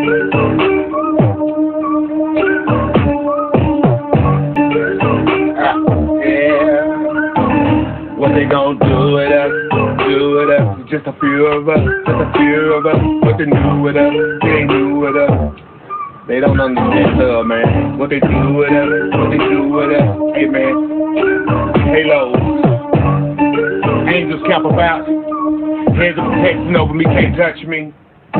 What they gonna do with us? Do with us? Just a few of us, just a few of us. What they do with us? They ain't do with us. They don't understand love, man. What they do with us? What they do with us? Hey, man. Halo. Angels camp about. Hands of protection over me, can't touch me.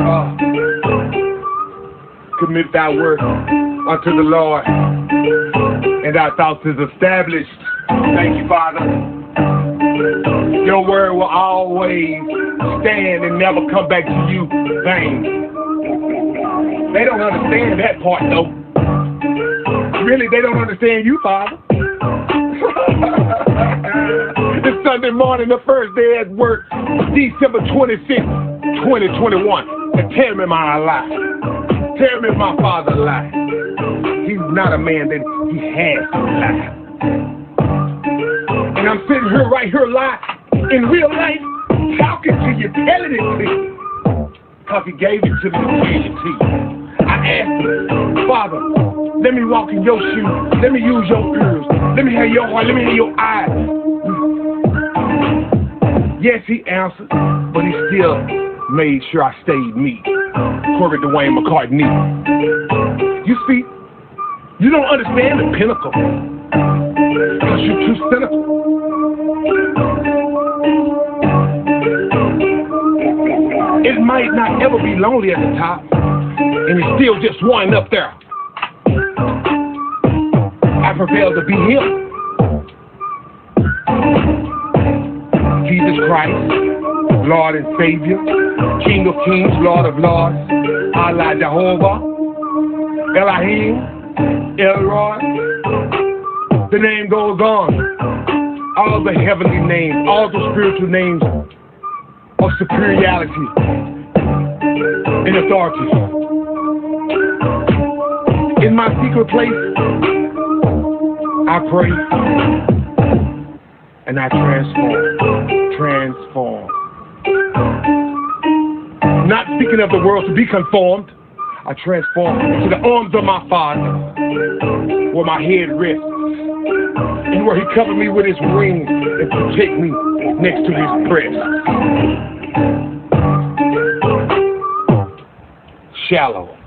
Commit thy work unto the Lord, and thy thoughts is established. Thank you, Father. Your word will always stand and never come back to you vain. They don't understand that part, though. Really, they don't understand you, Father. It's Sunday morning, the first day at work, December 26th, 2021. And tell me my lie. Tell me if my father lied. He's not a man that he has to lie. And I'm sitting here right here live in real life, talking to you, telling it to you. Because he gave it to me to give it to you. I asked him, Father, let me walk in your shoes. Let me use your ears. Let me hear your heart. Let me hear your eyes. Yes, he answered, but he still made sure I stayed me. Corey Dwayne McCartney. You see, you don't understand the pinnacle. Because you're too cynical. It might not ever be lonely at the top, and it's still just one up there. I prevail to be him. Jesus Christ, Lord and Savior, King of Kings, Lord of Lords, Allah Jehovah, Elohim, Elroy. The name goes on. All the heavenly names, all the spiritual names of superiority and authority. In my secret place, I pray and I transform. Not speaking of the world to be conformed, I transform to the arms of my Father, where my head rests, and where he covered me with his wings and protect me next to his breast. Shallow.